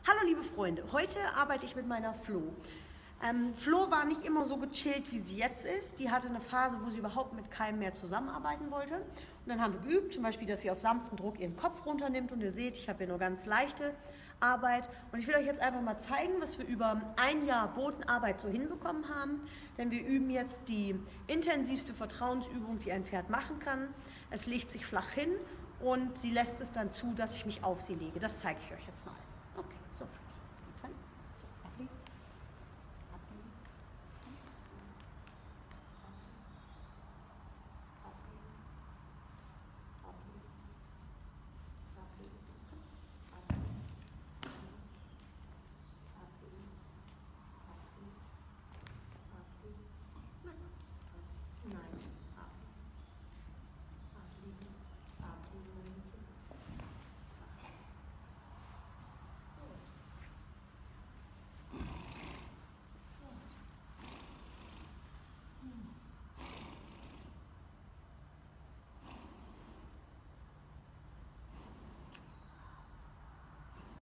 Hallo liebe Freunde, heute arbeite ich mit meiner Flo. Flo war nicht immer so gechillt, wie sie jetzt ist. Die hatte eine Phase, wo sie überhaupt mit keinem mehr zusammenarbeiten wollte. Und dann haben wir geübt, zum Beispiel, dass sie auf sanften Druck ihren Kopf runternimmt. Und ihr seht, ich habe hier nur ganz leichte Arbeit. Und ich will euch jetzt einfach mal zeigen, was wir über ein Jahr Bodenarbeit so hinbekommen haben. Denn wir üben jetzt die intensivste Vertrauensübung, die ein Pferd machen kann. Es legt sich flach hin und sie lässt es dann zu, dass ich mich auf sie lege. Das zeige ich euch jetzt mal. Okay, so.